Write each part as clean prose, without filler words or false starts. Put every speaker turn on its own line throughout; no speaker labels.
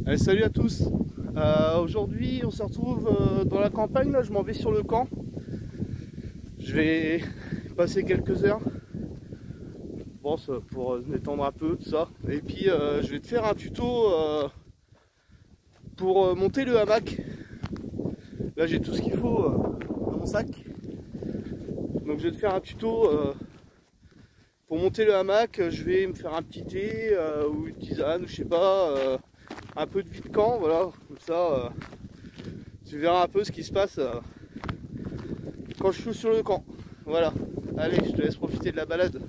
Allez, salut à tous. Aujourd'hui on se retrouve dans la campagne. Là je m'en vais sur le camp. Je vais passer quelques heures, bon, pour me détendre un peu, tout ça. Et puis je vais te faire un tuto pour monter le hamac. Là j'ai tout ce qu'il faut dans mon sac. Donc je vais te faire un tuto pour monter le hamac. Je vais me faire un petit thé ou une tisane, ou je sais pas, un peu de vie de camp, voilà, comme ça tu verras un peu ce qui se passe quand je suis sur le camp. Voilà, allez, je te laisse profiter de la balade.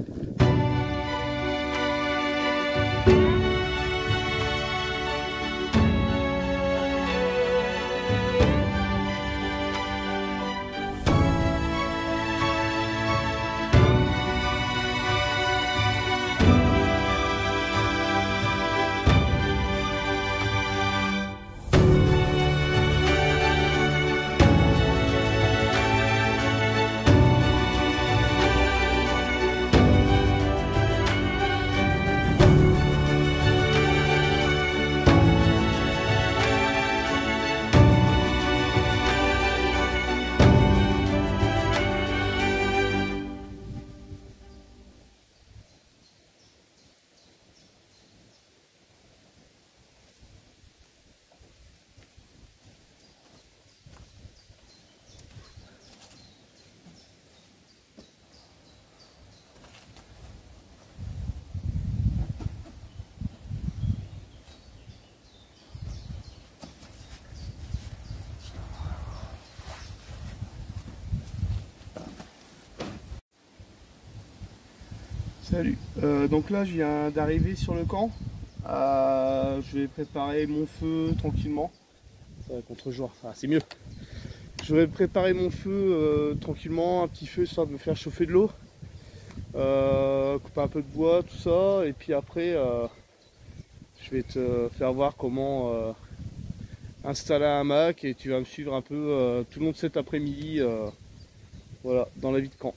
Salut, donc là je viens d'arriver sur le camp. Je vais préparer mon feu tranquillement. Contre-jour, c'est mieux. Je vais préparer mon feu tranquillement, un petit feu histoire de me faire chauffer de l'eau, couper un peu de bois, tout ça, et puis après je vais te faire voir comment installer un hamac, et tu vas me suivre un peu tout le long de cet après-midi, voilà, dans la vie de camp.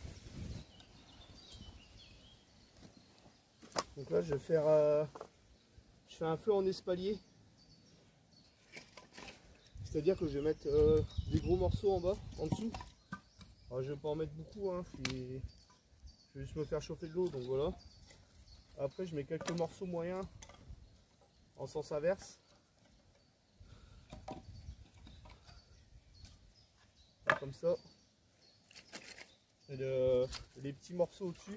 Donc là je vais faire je fais un feu en espalier, c'est-à-dire que je vais mettre des gros morceaux en bas, en dessous. Alors, je vais pas en mettre beaucoup, hein, je vais juste me faire chauffer de l'eau, donc voilà. Après je mets quelques morceaux moyens en sens inverse. Comme ça. Et les petits morceaux au-dessus.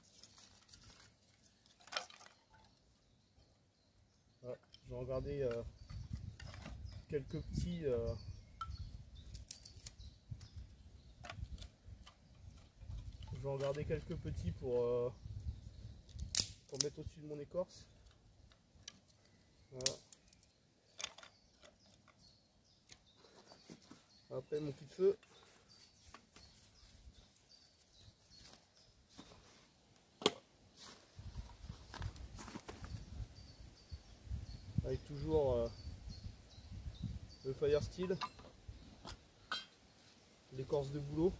Voilà, je vais en garder quelques petits. Je vais en garder quelques petits pour mettre au-dessus de mon écorce. Voilà. Après mon petit feu. Avec toujours le fire steel, l'écorce de bouleau.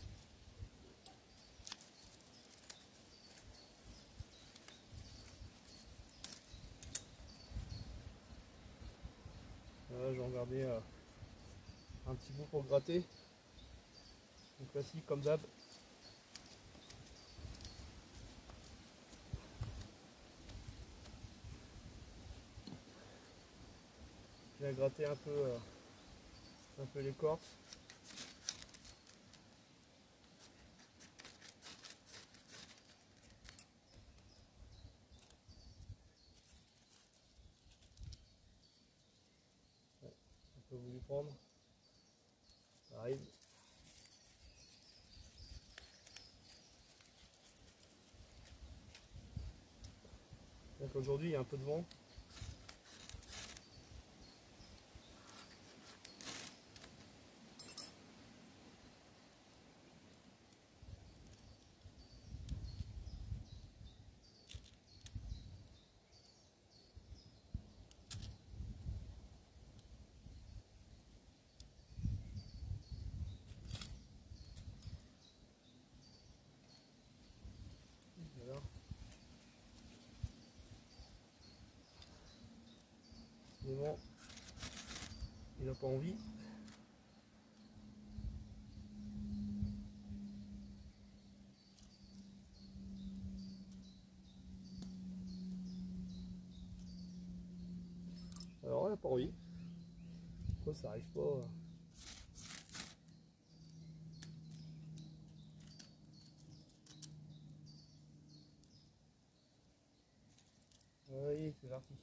Voilà, je vais en garder un petit bout pour gratter. Donc classique comme d'hab. Je vais gratter un peu l'écorce. Ouais, un peu voulu prendre. Ça arrive. Donc aujourd'hui il y a un peu de vent. Voilà. pas envie. Alors elle a pas envie. Pourquoi ça arrive pas? Oui, c'est parti.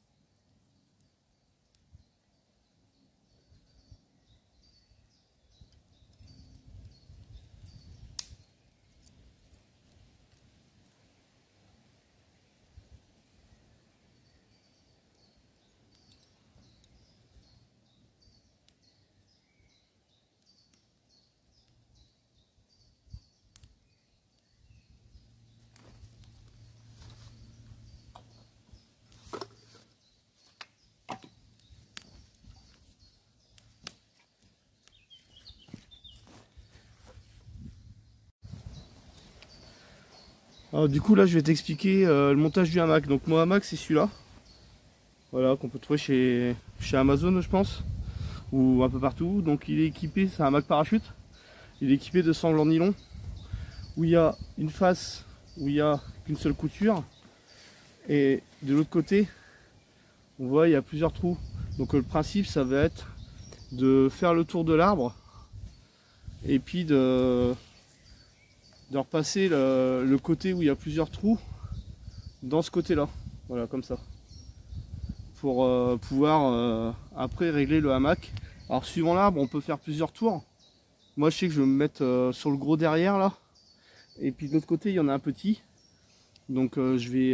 Alors du coup là je vais t'expliquer le montage du hamac. Donc mon hamac c'est celui-là. Voilà, qu'on peut trouver chez Amazon je pense. Ou un peu partout. Donc il est équipé, c'est un hamac parachute. Il est équipé de sangles en nylon. Où il y a une face où il n'y a qu'une seule couture. Et de l'autre côté, on voit il y a plusieurs trous. Donc le principe ça va être de faire le tour de l'arbre. Et puis de repasser le côté où il y a plusieurs trous dans ce côté là, voilà comme ça, pour pouvoir après régler le hamac. Alors suivant l'arbre on peut faire plusieurs tours. Moi je sais que je vais me mettre sur le gros derrière là, et puis de l'autre côté il y en a un petit, donc je vais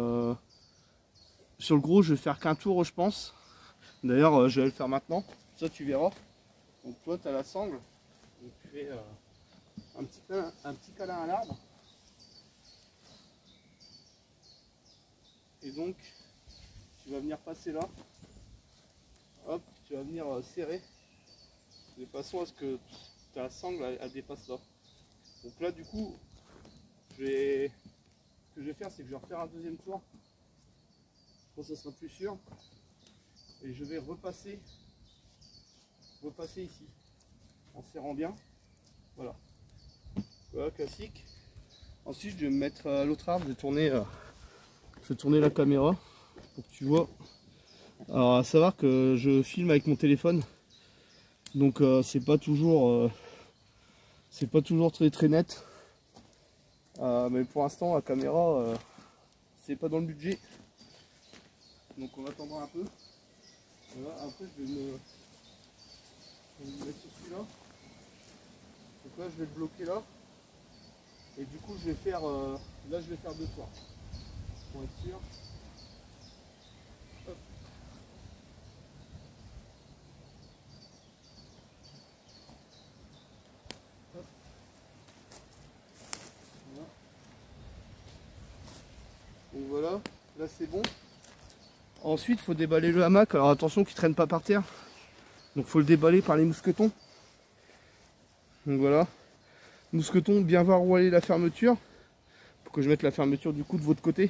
sur le gros je vais faire qu'un tour je pense. D'ailleurs je vais le faire maintenant, ça tu verras. Donc toi tu as la sangle, donc tu fais un petit câlin à l'arbre. Et donc tu vas venir passer là. Hop, tu vas venir serrer de façon à ce que ta sangle elle dépasse là. Donc là du coup ce que je vais faire c'est que je vais refaire un deuxième tour. Je pense que ça sera plus sûr. Et je vais repasser ici en serrant bien. Voilà. Voilà, classique. Ensuite, je vais me mettre à l'autre arbre. Je vais tourner la caméra pour que tu vois. Alors, à savoir que je filme avec mon téléphone, donc c'est pas toujours très net. Mais pour l'instant, la caméra, c'est pas dans le budget. Donc, on attendra un peu. Voilà. Après, je vais me mettre sur celui-là. Donc là, je vais le bloquer là. Et du coup je vais faire là je vais faire deux tours pour être sûr. Hop. Hop. Voilà. Donc voilà, là c'est bon. Ensuite il faut déballer le hamac. Alors attention qu'il ne traîne pas par terre. Donc il faut le déballer par les mousquetons. Donc voilà. Mousqueton, bien voir où aller la fermeture. Pour que je mette la fermeture du coup de votre côté.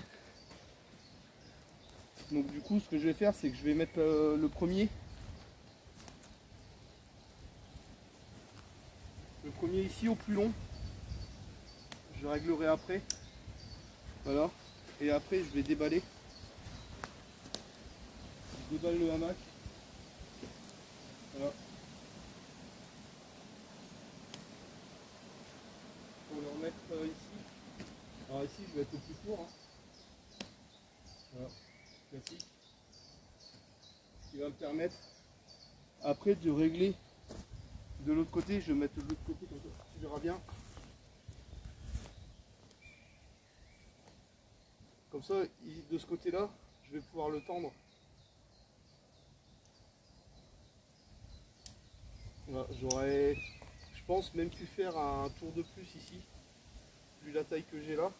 Donc du coup ce que je vais faire c'est que je vais mettre le premier. Le premier ici au plus long. Je réglerai après. Voilà. Et après je vais déballer. Je déballe le hamac. Voilà. Pour le remettre ici. Alors ici je vais être au plus court. Hein. Voilà. Classique. Ce qui va me permettre après de régler de l'autre côté. Je vais mettre de l'autre côté comme ça. Tu verras bien. Comme ça, de ce côté-là, je vais pouvoir le tendre. Voilà, j'aurais, je pense, même pu faire un tour de plus ici, vu la taille que j'ai là.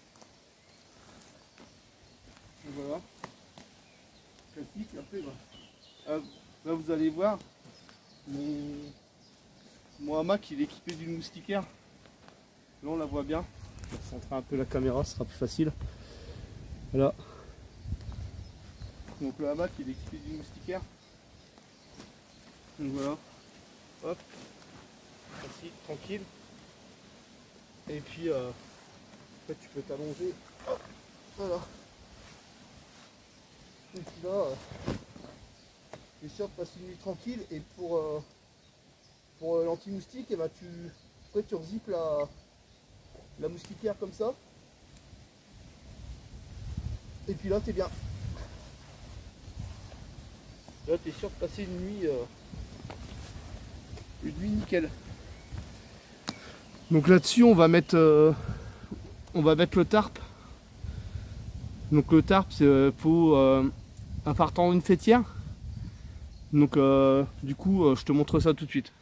Et voilà. Classique. Après, là, vous allez voir, mon hamac, il est équipé d'une moustiquaire. Là, on la voit bien. Je vais centrer un peu la caméra, ce sera plus facile. Voilà. Donc le hamac il est équipé d'une moustiquaire. Donc voilà, hop, assis, tranquille. Et puis après tu peux t'allonger, voilà. Et puis là, tu es sûr de passer une nuit tranquille. Et pour l'anti-moustique, et bah après tu rezippes la moustiquaire comme ça. Et puis là t'es bien. Là t'es sûr de passer une nuit nickel. Donc là-dessus on va mettre le tarp. Donc le tarp c'est faut un partant une fêtière. Donc du coup je te montre ça tout de suite.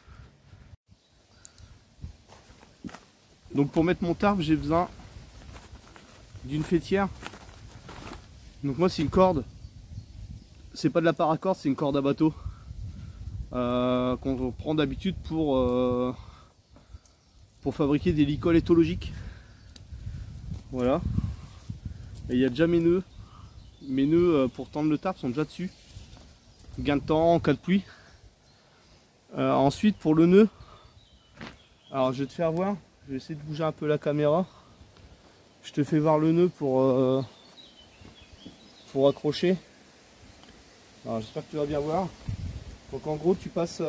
Donc pour mettre mon tarp j'ai besoin d'une fêtière. Donc moi c'est une corde. C'est pas de la paracorde, c'est une corde à bateau. Qu'on prend d'habitude pour fabriquer des licoles éthologiques. Voilà. Et il y a déjà mes nœuds. Mes nœuds pour tendre le tarp sont déjà dessus. Gain de temps en cas de pluie. Ensuite pour le nœud, alors je vais te faire voir, je vais essayer de bouger un peu la caméra. Je te fais voir le nœud pour accrocher. Alors j'espère que tu vas bien voir. Donc en gros tu passes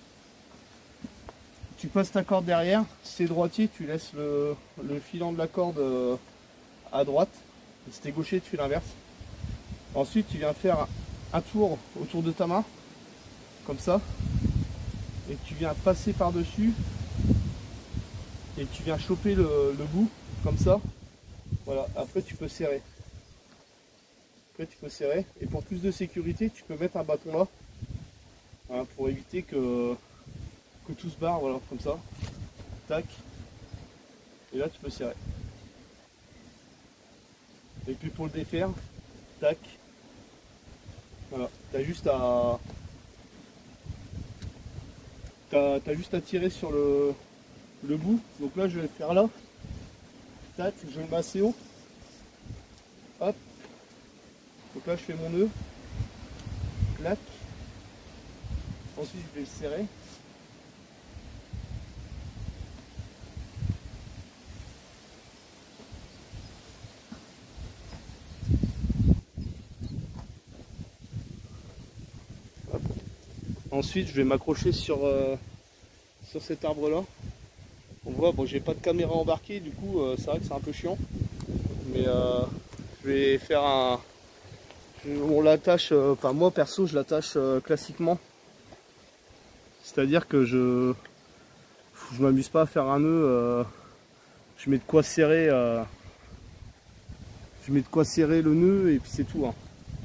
ta corde derrière. Si c'est droitier, tu laisses le filant de la corde à droite. Si t'es gaucher, tu fais l'inverse. Ensuite tu viens faire un tour autour de ta main, comme ça. Et tu viens passer par dessus. Et tu viens choper le bout, comme ça. Voilà, après tu peux serrer. Et pour plus de sécurité, tu peux mettre un bâton là. Hein, pour éviter que tout se barre, voilà, comme ça. Tac. Et là tu peux serrer. Et puis pour le défaire, tac. Voilà, t'as juste à tirer sur le bout. Donc là je vais le faire là. Tac, je le mets assez haut. Hop. Donc là je fais mon nœud. Clac. Ensuite je vais le serrer. Hop. Ensuite je vais m'accrocher sur cet arbre là. On voit, bon j'ai pas de caméra embarquée, du coup c'est vrai que c'est un peu chiant. Mais je vais faire on l'attache, enfin moi perso je l'attache classiquement. C'est-à-dire que je m'amuse pas à faire un nœud, je mets de quoi serrer le nœud et puis c'est tout. Hein.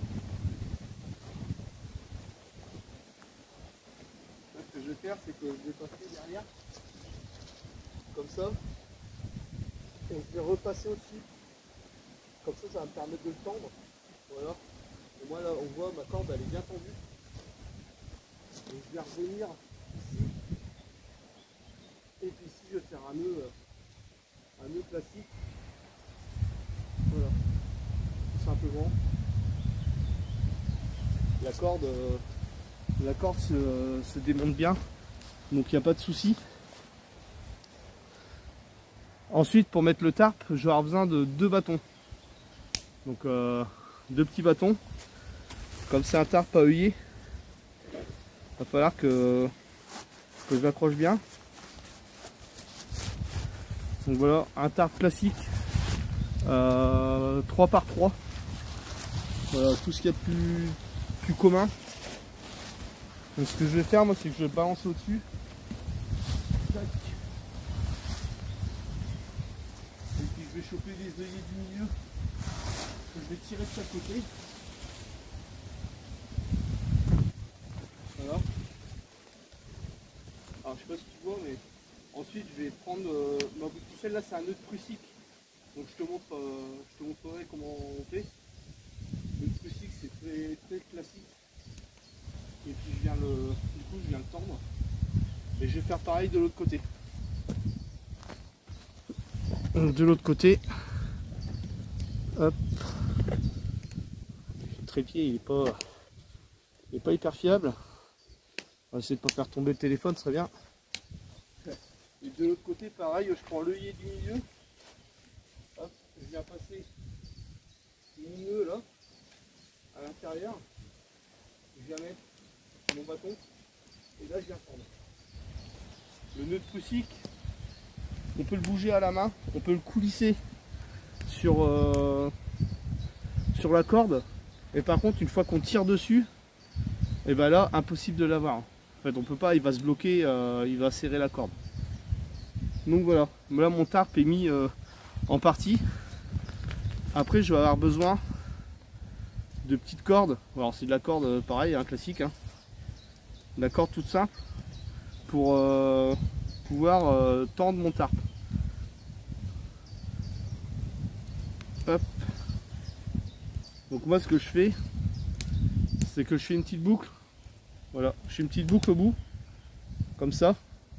Là, ce que je vais faire, c'est que je vais passer derrière, comme ça, et je vais repasser au-dessus. Comme ça va me permettre de le tendre. Voilà. Et moi là on voit ma corde elle est bien tendue. Donc je vais revenir ici. Et puis ici je vais faire un nœud classique. Voilà. Tout simplement. La corde se démonte bien. Donc il n'y a pas de souci. Ensuite pour mettre le tarp, je vais avoir besoin de 2 bâtons. Donc 2 petits bâtons. Comme c'est un tarp à œillet, il va falloir que je m'accroche bien. Donc voilà, un tarp classique 3 par 3. Voilà, tout ce qu'il y a de plus commun. Donc ce que je vais faire moi c'est que je vais balancer au-dessus. Et puis je vais choper les œillets du milieu. Que je vais tirer de chaque côté. Voilà. Alors je sais pas si tu vois mais ensuite je vais prendre ma bout de ficelle là, c'est un nœud de prussique. Donc je te montrerai comment on fait. Le prussique c'est très classique. Et puis je viens le tendre. Et je vais faire pareil de l'autre côté. Donc de l'autre côté. Hop. Le trépied il est pas hyper fiable. On va essayer de ne pas faire tomber le téléphone, ce serait bien. Et de l'autre côté, pareil, je prends l'œillet du milieu. Hop, je viens passer mon nœud là, à l'intérieur. Je viens mettre mon bâton. Et là, je viens prendre. Le nœud de Prusik, on peut le bouger à la main, on peut le coulisser sur la corde. Et par contre, une fois qu'on tire dessus, et ben là, impossible de l'avoir. En fait, on peut pas, il va se bloquer, il va serrer la corde. Donc voilà, là mon tarp est mis en partie. Après, je vais avoir besoin de petites cordes. Alors c'est de la corde pareil, hein, classique. Hein. De la corde toute simple pour pouvoir tendre mon tarp. Hop. Donc moi ce que je fais, c'est que je fais une petite boucle. Voilà, je fais une petite boucle au bout, comme ça.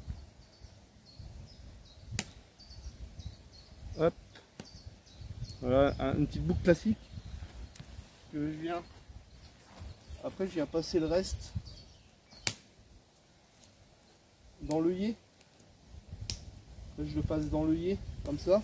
Hop. Voilà, une petite boucle classique que je viens. Après, je viens passer le reste dans l'œillet. Je le passe dans l'œillet, comme ça.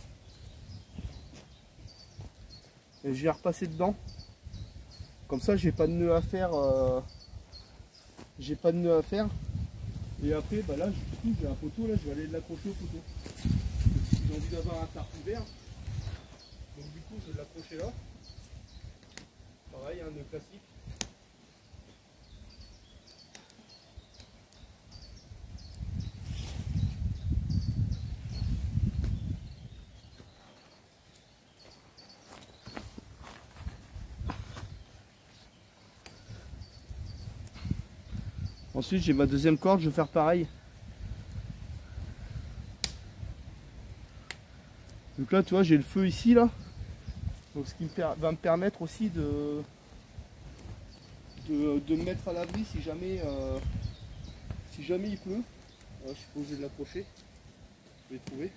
Et je viens repasser dedans. Comme ça, j'ai pas de nœud à faire. J'ai pas de nœud à faire. Et après, bah là, du coup, j'ai un poteau. Là, je vais aller l'accrocher au poteau. Si j'ai envie d'avoir un tarp ouvert, donc du coup, je vais l'accrocher là. Pareil, un nœud classique. Ensuite, j'ai ma deuxième corde, je vais faire pareil. Donc là, tu vois, j'ai le feu ici, là. Donc ce qui va me permettre aussi de me mettre à l'abri si jamais il pleut. Je suis pas obligé de l'accrocher. Je vais le trouver.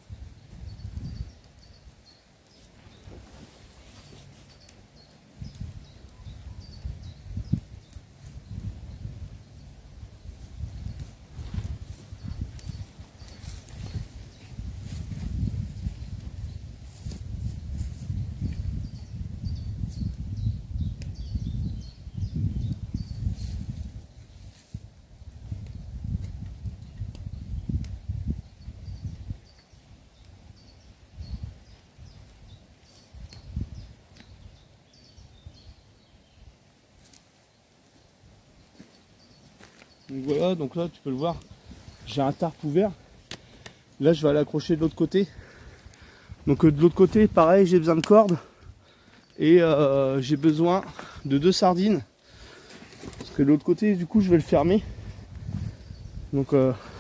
Donc voilà, donc là tu peux le voir, j'ai un tarp ouvert. Là je vais aller accrocher de l'autre côté. Donc de l'autre côté, pareil, j'ai besoin de cordes. Et j'ai besoin de 2 sardines. Parce que de l'autre côté, du coup, je vais le fermer. Donc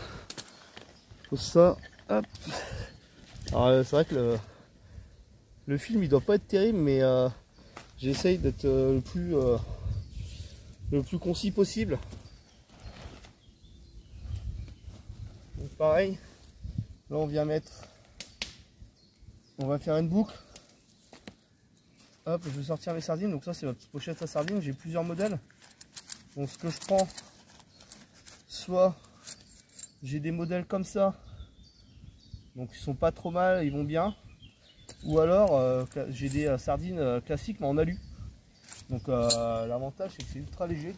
ça, hop. Alors c'est vrai que le film il doit pas être terrible, mais j'essaye d'être le plus concis possible. Donc pareil, là on vient mettre, on va faire une boucle. Hop, je vais sortir mes sardines. Donc ça c'est ma petite pochette à sardines, j'ai plusieurs modèles. Donc ce que je prends, soit j'ai des modèles comme ça, donc ils sont pas trop mal, ils vont bien. Ou alors j'ai des sardines classiques mais en alu. Donc l'avantage c'est que c'est ultra léger.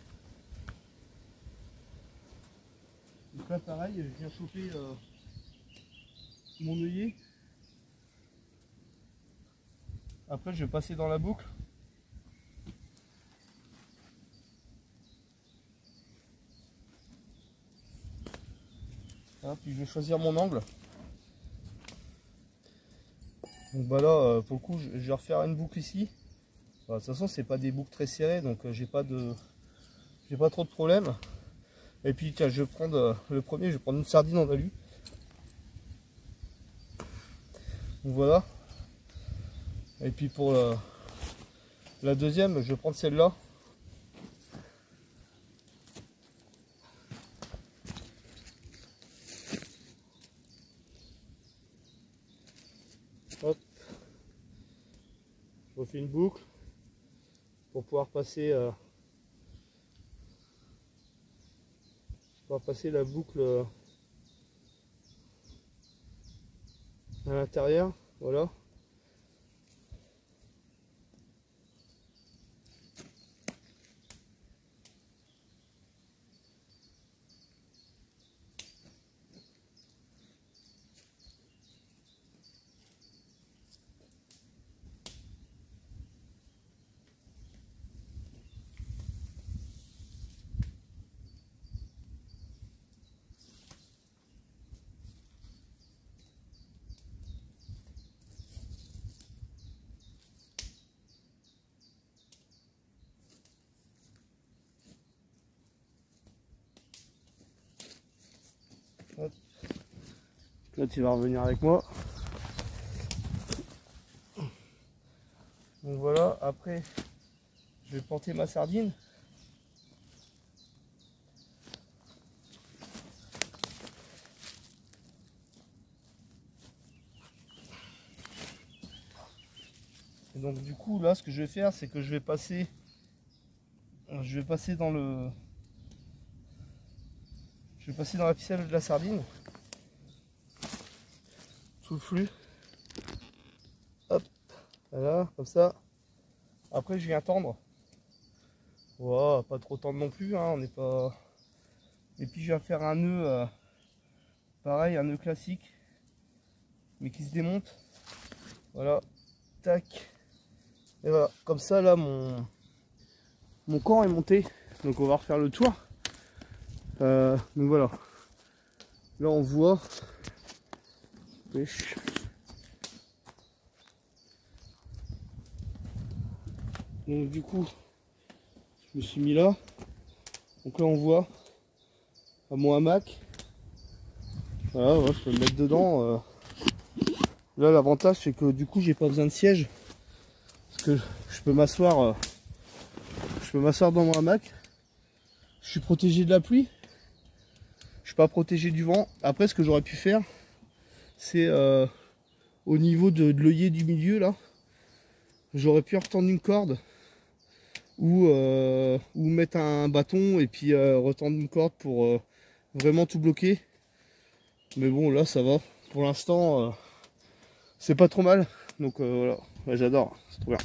Donc là pareil, je viens chauffer mon œillet. Après je vais passer dans la boucle. Puis je vais choisir mon angle. Donc bah là pour le coup je vais refaire une boucle ici. Bah, de toute façon c'est pas des boucles très serrées, donc j'ai pas trop de problème. Et puis tiens, je vais prendre le premier, je vais prendre une sardine en alu. Donc voilà. Et puis pour la deuxième, je vais prendre celle-là. Hop. Je refais une boucle pour pouvoir passer On va passer la boucle à l'intérieur, voilà. Hop. Là tu vas revenir avec moi. Donc voilà, après je vais planter ma sardine. Et donc du coup là ce que je vais faire c'est que je vais passer dans le la ficelle de la sardine sous le flux. Hop, voilà, comme ça. Après je viens tendre. Voilà, pas trop tendre non plus, hein, on n'est pas. Et puis je vais faire un nœud pareil, un nœud classique, mais qui se démonte. Voilà, tac. Et voilà, comme ça là mon camp est monté. Donc on va refaire le tour. Donc voilà. Là on voit. Pêche. Donc du coup, je me suis mis là. Donc là on voit à mon hamac. Voilà, ouais, je peux me mettre dedans. Là l'avantage c'est que du coup j'ai pas besoin de siège. Parce que je peux m'asseoir dans mon hamac. Je suis protégé de la pluie. Je suis pas protégé du vent. Après ce que j'aurais pu faire, c'est au niveau de l'œillet du milieu là. J'aurais pu retendre une corde. Ou mettre un bâton et puis retendre une corde pour vraiment tout bloquer. Mais bon là ça va, pour l'instant c'est pas trop mal, donc voilà, ouais, j'adore, c'est trop bien.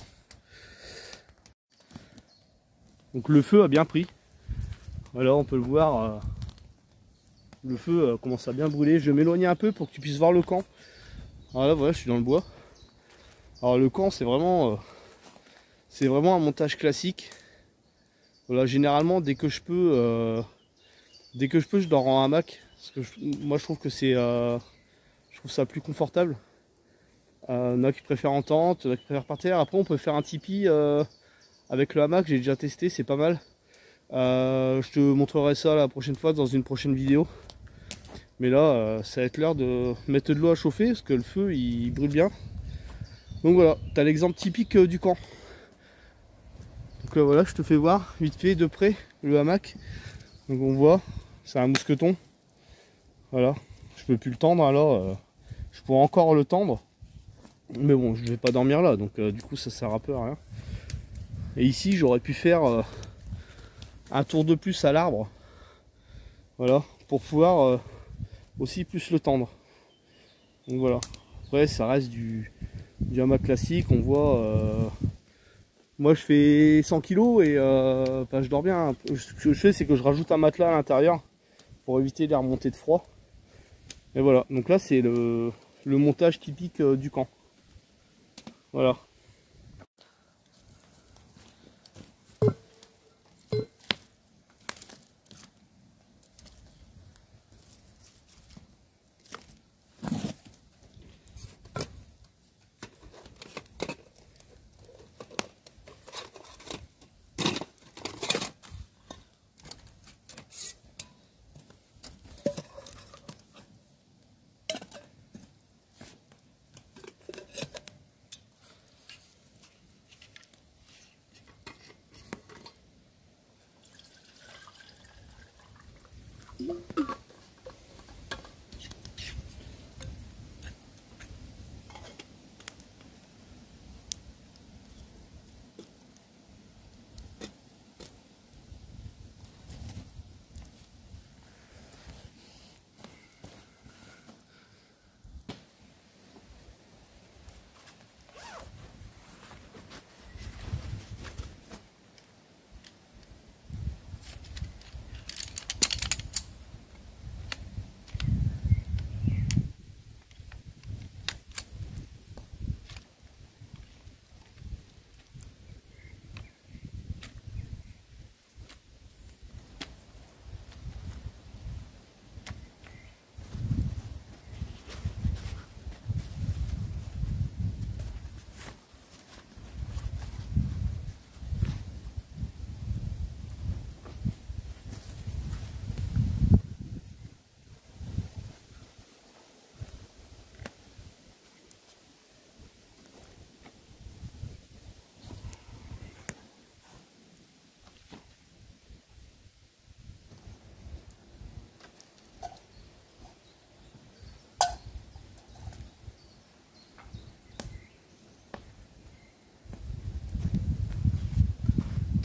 Donc le feu a bien pris, voilà on peut le voir, le feu commence à bien brûler. Je vais m'éloigner un peu pour que tu puisses voir le camp. Alors là voilà, je suis dans le bois. Alors le camp c'est vraiment un montage classique. Voilà, généralement dès que je peux je dors en hamac, parce que moi je trouve que c'est je trouve ça plus confortable. Il y en a qui préfèrent en tente, il y en a qui préfèrent par terre. Après on peut faire un tipi avec le hamac, j'ai déjà testé, c'est pas mal. Je te montrerai ça la prochaine fois dans une prochaine vidéo. Mais là ça va être l'heure de mettre de l'eau à chauffer parce que le feu il brûle bien. Donc voilà, tu as l'exemple typique du camp. Donc là voilà, je te fais voir vite fait de près le hamac. Donc on voit, c'est un mousqueton. Voilà, je peux plus le tendre, alors je pourrais encore le tendre. Mais bon, je vais pas dormir là, donc du coup ça sert un peu à rien. Et ici j'aurais pu faire un tour de plus à l'arbre. Voilà, pour pouvoir aussi plus le tendre. Donc voilà, après ça reste du hamac classique, on voit... moi je fais 100 kg et je dors bien. Ce que je fais c'est que je rajoute un matelas à l'intérieur pour éviter les remontées de froid. Et voilà, donc là c'est le montage typique du camp. Voilà.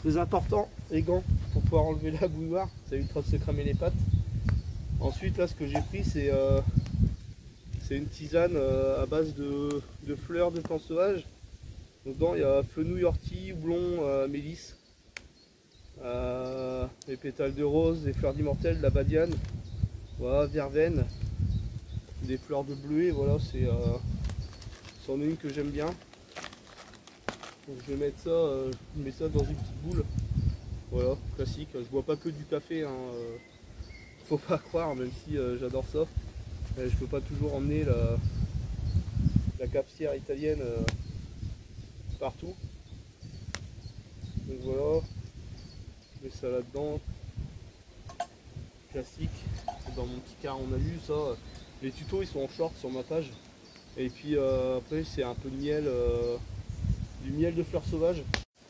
Très important, les gants pour pouvoir enlever la bouilloire, ça évitera de se cramer les pattes. Ensuite là ce que j'ai pris c'est une tisane à base de fleurs de plantes sauvages. Dedans il y a fenouil, ortie, houblon, mélisse, les pétales de rose, des fleurs d'immortel, de la badiane, voilà, verveine, des fleurs de bleuet, voilà, c'en est une que j'aime bien. Donc je vais mettre ça, je mets ça dans une petite boule, voilà, classique. Je bois pas que du café, hein, faut pas croire, même si j'adore ça. Je peux pas toujours emmener la cafetière italienne partout. Donc voilà, je mets ça là-dedans, classique, dans mon petit carré. On a vu ça, les tutos ils sont en short sur ma page. Et puis après c'est un peu de miel, du miel de fleurs sauvages.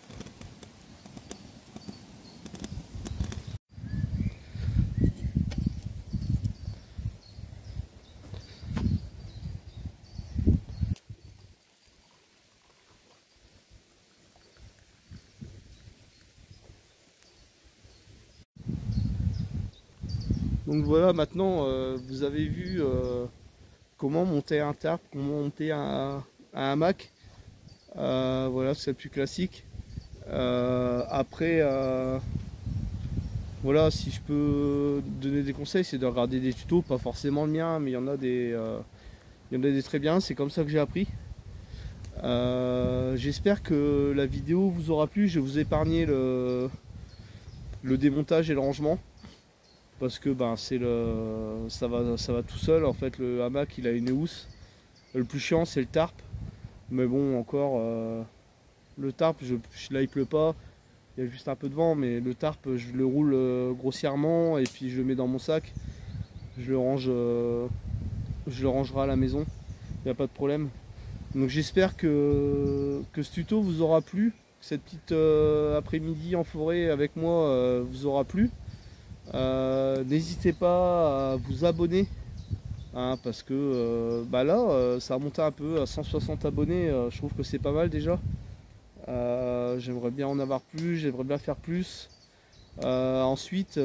Donc voilà, maintenant vous avez vu comment monter un tarp, comment monter un hamac. Voilà, c'est le plus classique. Après, voilà, si je peux donner des conseils, c'est de regarder des tutos, pas forcément le mien, mais il y en a des très bien. C'est comme ça que j'ai appris. J'espère que la vidéo vous aura plu. Je vais vous épargner le démontage et le rangement. Parce que ben, ça va tout seul. En fait, le hamac il a une housse. Le plus chiant c'est le tarp. Mais bon, encore, le tarp, là il pleut pas. Il y a juste un peu de vent, mais le tarp je le roule grossièrement et puis je le mets dans mon sac. Je le rangerai à la maison. Il n'y a pas de problème. Donc j'espère que ce tuto vous aura plu. Cette petite après-midi en forêt avec moi vous aura plu. N'hésitez pas à vous abonner hein, parce que bah là ça a monté un peu à 160 abonnés, je trouve que c'est pas mal déjà. J'aimerais bien en avoir plus, j'aimerais bien faire plus. Ensuite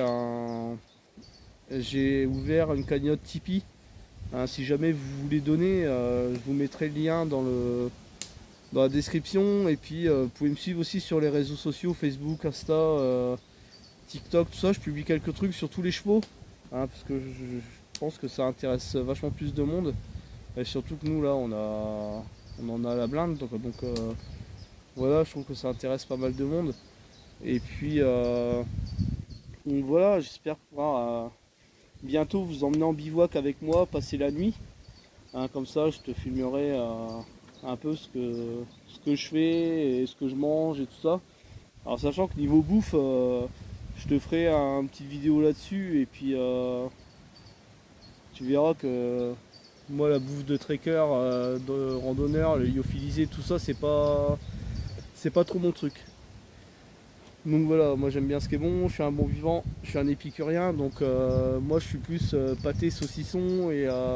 j'ai ouvert une cagnotte Tipeee hein, si jamais vous voulez donner, je vous mettrai le lien dans la description. Et puis vous pouvez me suivre aussi sur les réseaux sociaux, Facebook, Insta, TikTok, tout ça. Je publie quelques trucs sur tous les chevaux hein, parce que je pense que ça intéresse vachement plus de monde. Et surtout que nous là on en a à la blinde, donc voilà, je trouve que ça intéresse pas mal de monde. Et puis donc voilà, j'espère pouvoir bientôt vous emmener en bivouac avec moi, passer la nuit hein, comme ça je te filmerai un peu ce que je fais et ce que je mange et tout ça. Alors sachant que niveau bouffe je te ferai une petite vidéo là-dessus. Et puis tu verras que moi la bouffe de trekker, de randonneur, le lyophilisé, tout ça c'est pas trop mon truc. Donc voilà, moi j'aime bien ce qui est bon, je suis un bon vivant, je suis un épicurien, donc moi je suis plus pâté, saucisson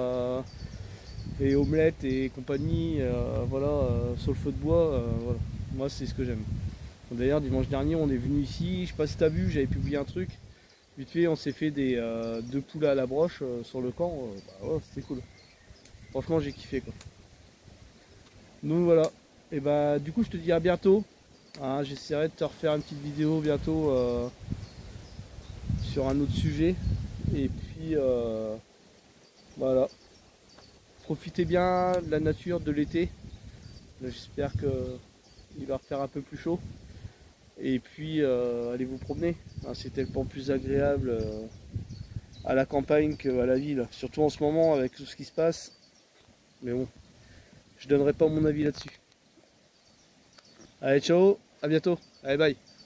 et omelette et compagnie, voilà, sur le feu de bois, voilà. Moi c'est ce que j'aime. D'ailleurs dimanche dernier on est venu ici, je sais pas si t'as vu, j'avais publié un truc, vite fait on s'est fait deux poulets à la broche sur le camp, bah ouais, c'était cool. Franchement j'ai kiffé quoi. Donc voilà, et bah du coup je te dis à bientôt. Hein, j'essaierai de te refaire une petite vidéo bientôt sur un autre sujet. Et puis voilà. Profitez bien de la nature, de l'été. J'espère qu'il va refaire un peu plus chaud. Et puis allez vous promener. Hein, c'est tellement plus agréable à la campagne qu'à la ville. Surtout en ce moment avec tout ce qui se passe. Mais bon, je donnerai pas mon avis là-dessus. Allez, ciao, à bientôt. Allez, bye.